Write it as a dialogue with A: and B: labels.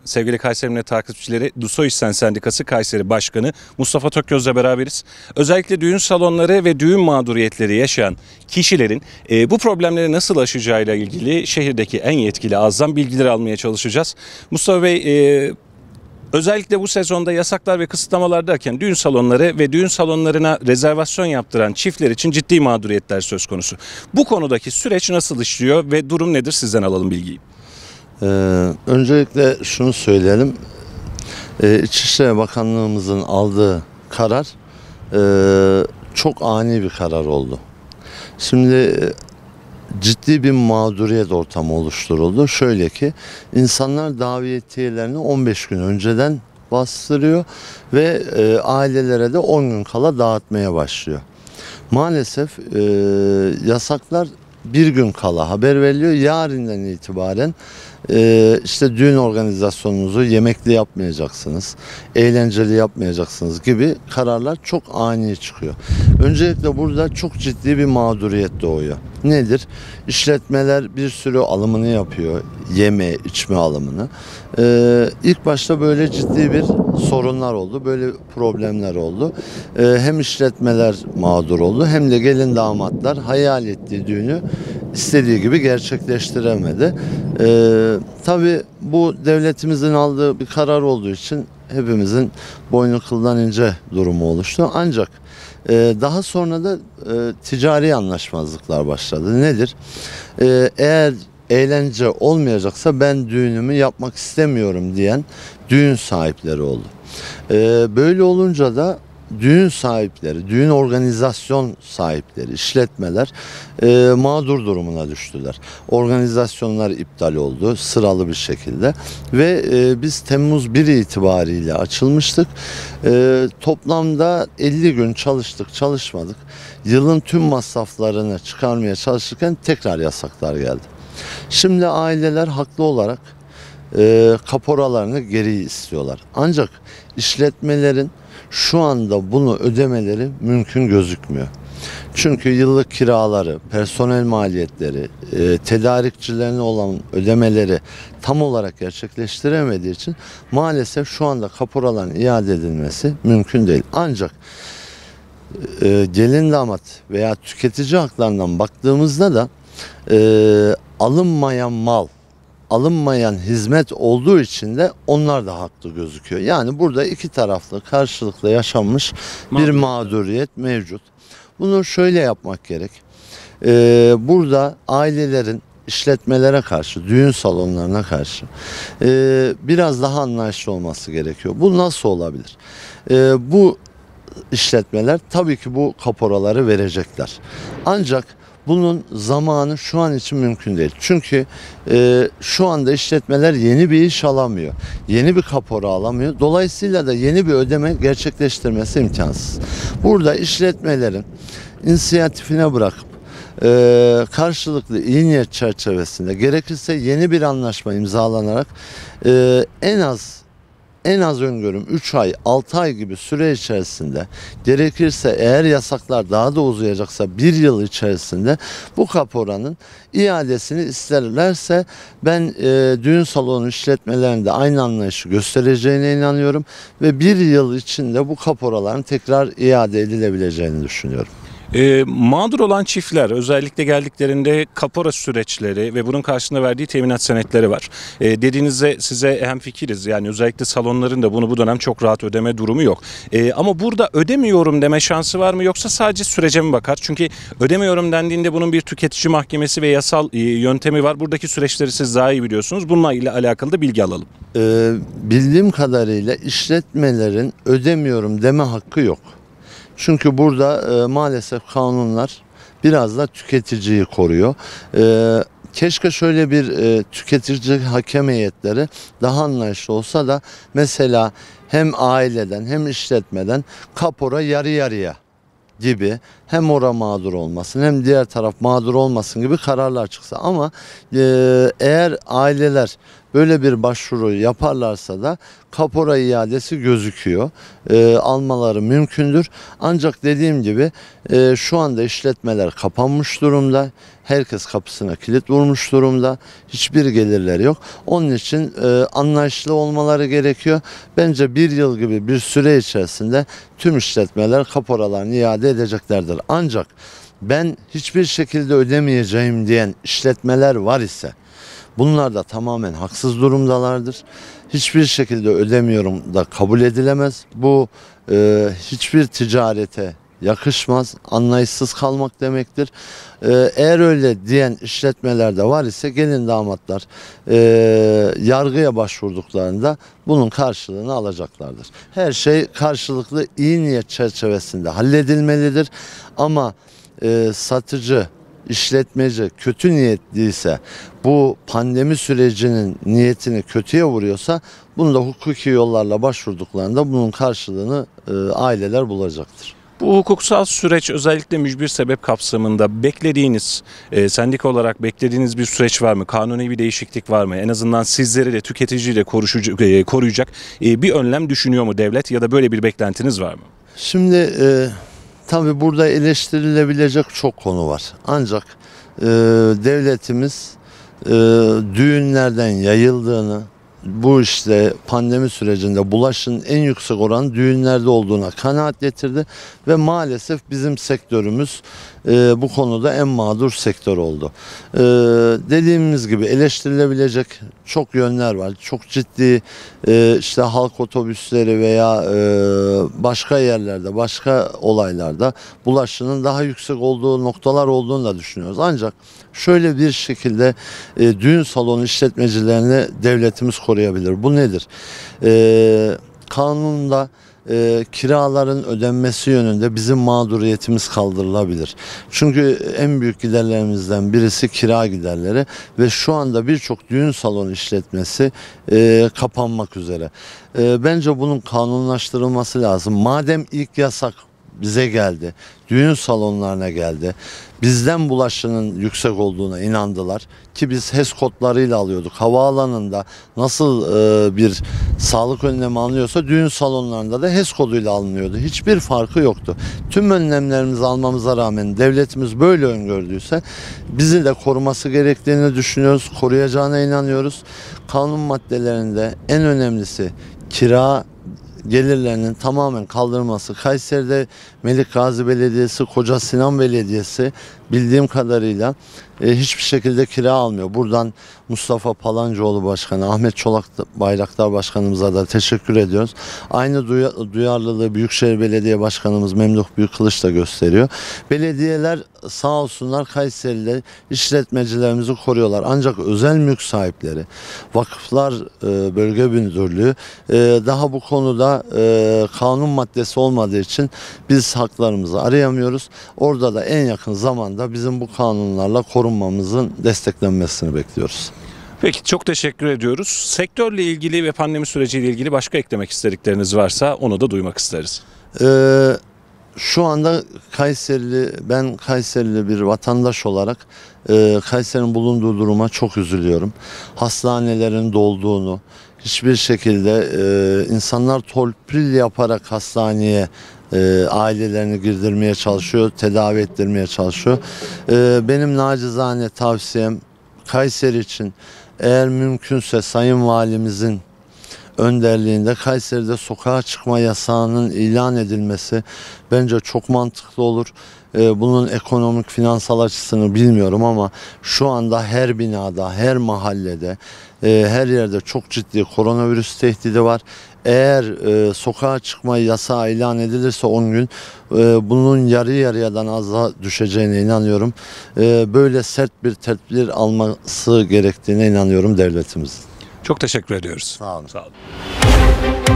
A: sevgili Kayseri'nin takipçileri, Dusoisen Sendikası Kayseri Başkanı Mustafa Tökgöz'le beraberiz. Özellikle düğün salonları ve düğün mağduriyetleri yaşayan kişilerin bu problemleri nasıl aşacağıyla ilgili şehirdeki en yetkili ağızdan bilgileri almaya çalışacağız. Mustafa Bey, özellikle bu sezonda yasaklar ve kısıtlamalar derken düğün salonları ve düğün salonlarına rezervasyon yaptıran çiftler için ciddi mağduriyetler söz konusu. Bu konudaki süreç nasıl işliyor ve durum nedir, sizden alalım bilgiyi.
B: Öncelikle şunu söyleyelim. İçişleri Bakanlığımızın aldığı karar çok ani bir karar oldu. Şimdi ciddi bir mağduriyet ortamı oluşturuldu. Şöyle ki insanlar davetiyelerini 15 gün önceden bastırıyor ve ailelere de 10 gün kala dağıtmaya başlıyor. Maalesef yasaklar bir gün kala haber veriliyor. Yarından itibaren işte düğün organizasyonunuzu yemekli yapmayacaksınız, eğlenceli yapmayacaksınız gibi kararlar çok ani çıkıyor. Öncelikle burada çok ciddi bir mağduriyet doğuyor. Nedir? İşletmeler bir sürü alımını yapıyor, yeme, içme alımını. İlk başta böyle ciddi bir sorunlar oldu, böyle problemler oldu. Hem işletmeler mağdur oldu, hem de gelin damatlar hayal ettiği düğünü istediği gibi gerçekleştiremedi. Tabii bu devletimizin aldığı bir karar olduğu için hepimizin boynu kıldan ince durumu oluştu. Ancak daha sonra da ticari anlaşmazlıklar başladı. Nedir? Eğer eğlence olmayacaksa ben düğünümü yapmak istemiyorum diyen düğün sahipleri oldu. Böyle olunca da düğün sahipleri, düğün organizasyon sahipleri, işletmeler mağdur durumuna düştüler. Organizasyonlar iptal oldu sıralı bir şekilde ve biz Temmuz 1 itibariyle açılmıştık. Toplamda 50 gün çalışmadık. Yılın tüm masraflarını çıkarmaya çalışırken tekrar yasaklar geldi. Şimdi aileler haklı olarak kaporalarını geri istiyorlar. Ancak işletmelerin şu anda bunu ödemeleri mümkün gözükmüyor. Çünkü yıllık kiraları, personel maliyetleri, tedarikçilerine olan ödemeleri tam olarak gerçekleştiremediği için maalesef şu anda kaporaların iade edilmesi mümkün değil. Ancak gelin damat veya tüketici haklarından baktığımızda da alınmayan mal, alınmayan hizmet olduğu için de onlar da haklı gözüküyor. Yani burada iki taraflı karşılıklı yaşanmış bir mağduriyet mevcut. Bunu şöyle yapmak gerek. Burada ailelerin işletmelere karşı, düğün salonlarına karşı biraz daha anlayışlı olması gerekiyor. Bu nasıl olabilir? Bu işletmeler tabii ki bu kaporaları verecekler. Ancak bunun zamanı şu an için mümkün değil. Çünkü şu anda işletmeler yeni bir iş alamıyor. Yeni bir kapora alamıyor. Dolayısıyla da yeni bir ödeme gerçekleştirmesi imkansız. Burada işletmelerin inisiyatifine bırakıp karşılıklı iyi niyet çerçevesinde gerekirse yeni bir anlaşma imzalanarak en az öngörüm 3 ay 6 ay gibi süre içerisinde, gerekirse eğer yasaklar daha da uzayacaksa 1 yıl içerisinde bu kaporanın iadesini isterlerse ben düğün salonu işletmelerinde aynı anlayışı göstereceğine inanıyorum ve 1 yıl içinde bu kaporaların tekrar iade edilebileceğini düşünüyorum.
A: Mağdur olan çiftler özellikle geldiklerinde kapora süreçleri ve bunun karşılığında verdiği teminat senetleri var. Dediğinizde size hemfikiriz, yani özellikle salonların da bunu bu dönem çok rahat ödeme durumu yok. Ama burada ödemiyorum deme şansı var mı, yoksa sadece sürece mi bakar? Çünkü ödemiyorum dendiğinde bunun bir tüketici mahkemesi ve yasal yöntemi var. Buradaki süreçleri siz daha iyi biliyorsunuz. Bununla ile alakalı da bilgi alalım.
B: Bildiğim kadarıyla işletmelerin ödemiyorum deme hakkı yok. Çünkü burada maalesef kanunlar biraz da tüketiciyi koruyor. Keşke şöyle bir tüketici hakem heyetleri daha anlayışlı olsa da mesela hem aileden hem işletmeden kapora yarı yarıya gibi, hem ora mağdur olmasın hem diğer taraf mağdur olmasın gibi kararlar çıksa. Ama eğer aileler böyle bir başvuru yaparlarsa da kapora iadesi gözüküyor. Almaları mümkündür. Ancak dediğim gibi şu anda işletmeler kapanmış durumda. Herkes kapısına kilit vurmuş durumda. Hiçbir gelirleri yok. Onun için anlayışlı olmaları gerekiyor. Bence bir yıl gibi bir süre içerisinde tüm işletmeler kaporalarını iade edeceklerdir. Ancak ben hiçbir şekilde ödemeyeceğim diyen işletmeler var ise bunlar da tamamen haksız durumdalardır. Hiçbir şekilde ödemiyorum da kabul edilemez. Bu hiçbir ticarete yakışmaz, anlayışsız kalmak demektir. Eğer öyle diyen işletmeler de var ise gelin damatlar yargıya başvurduklarında bunun karşılığını alacaklardır. Her şey karşılıklı iyi niyet çerçevesinde halledilmelidir. Ama satıcı, işletmeci kötü niyetliyse, bu pandemi sürecinin niyetini kötüye vuruyorsa bunu da hukuki yollarla başvurduklarında bunun karşılığını aileler bulacaktır.
A: Bu hukuksal süreç özellikle mücbir sebep kapsamında beklediğiniz, sendika olarak beklediğiniz bir süreç var mı? Kanuni bir değişiklik var mı? En azından sizleri de tüketiciyi de koruyacak bir önlem düşünüyor mu devlet ya da böyle bir beklentiniz var mı?
B: Şimdi tabii burada eleştirilebilecek çok konu var. Ancak devletimiz düğünlerden yayıldığını, bu işte pandemi sürecinde bulaşın en yüksek oranı düğünlerde olduğuna kanaat getirdi ve maalesef bizim sektörümüz bu konuda en mağdur sektör oldu. Dediğimiz gibi eleştirilebilecek çok yönler var. Çok ciddi işte halk otobüsleri veya başka yerlerde, başka olaylarda bulaşının daha yüksek olduğu noktalar olduğunu da düşünüyoruz. Ancak şöyle bir şekilde düğün salonu işletmecilerini devletimiz koruyabilir. Bu nedir? Kanunda kiraların ödenmesi yönünde bizim mağduriyetimiz kaldırılabilir. Çünkü en büyük giderlerimizden birisi kira giderleri ve şu anda birçok düğün salonu işletmesi kapanmak üzere. Bence bunun kanunlaştırılması lazım. Madem ilk yasak bize geldi, düğün salonlarına geldi, bizden bulaşının yüksek olduğuna inandılar ki biz HES kodlarıyla alıyorduk. Havaalanında nasıl bir sağlık önlemi alınıyorsa düğün salonlarında da HES koduyla alınıyordu. Hiçbir farkı yoktu. Tüm önlemlerimizi almamıza rağmen devletimiz böyle öngördüyse bizi de koruması gerektiğini düşünüyoruz. Koruyacağına inanıyoruz. Kanun maddelerinde en önemlisi kira gelirlerinin tamamen kaldırılması. Kayseri'de Melik Gazi Belediyesi, Koca Sinan Belediyesi bildiğim kadarıyla hiçbir şekilde kira almıyor. Buradan Mustafa Palancıoğlu Başkanı, Ahmet Çolak Bayraktar Başkanımıza da teşekkür ediyoruz. Aynı duyarlılığı Büyükşehir Belediye Başkanımız Memduh Büyükkılıç da gösteriyor. Belediyeler sağ olsunlar Kayseri'de işletmecilerimizi koruyorlar. Ancak özel mülk sahipleri, vakıflar bölge müdürlüğü daha bu konuda kanun maddesi olmadığı için biz haklarımızı arayamıyoruz. Orada da en yakın zamanda bizim bu kanunlarla korunmamızın desteklenmesini bekliyoruz.
A: Peki çok teşekkür ediyoruz. Sektörle ilgili ve pandemi süreciyle ilgili başka eklemek istedikleriniz varsa onu da duymak isteriz.
B: Şu anda ben Kayserili bir vatandaş olarak Kayseri'nin bulunduğu duruma çok üzülüyorum. Hastanelerin dolduğunu, hiçbir şekilde insanlar torpil yaparak hastaneye ailelerini girdirmeye çalışıyor, tedavi ettirmeye çalışıyor. Benim nacizane tavsiyem Kayseri için eğer mümkünse Sayın Valimizin önderliğinde Kayseri'de sokağa çıkma yasağının ilan edilmesi bence çok mantıklı olur. Bunun ekonomik, finansal açısını bilmiyorum ama şu anda her binada, her mahallede, her yerde çok ciddi koronavirüs tehdidi var. Eğer sokağa çıkma yasağı ilan edilirse 10 gün bunun yarı yarıyadan aza düşeceğine inanıyorum. Böyle sert bir tedbir alması gerektiğine inanıyorum devletimizin.
A: Çok teşekkür ediyoruz.
B: Sağ olun.
A: Sağ olun.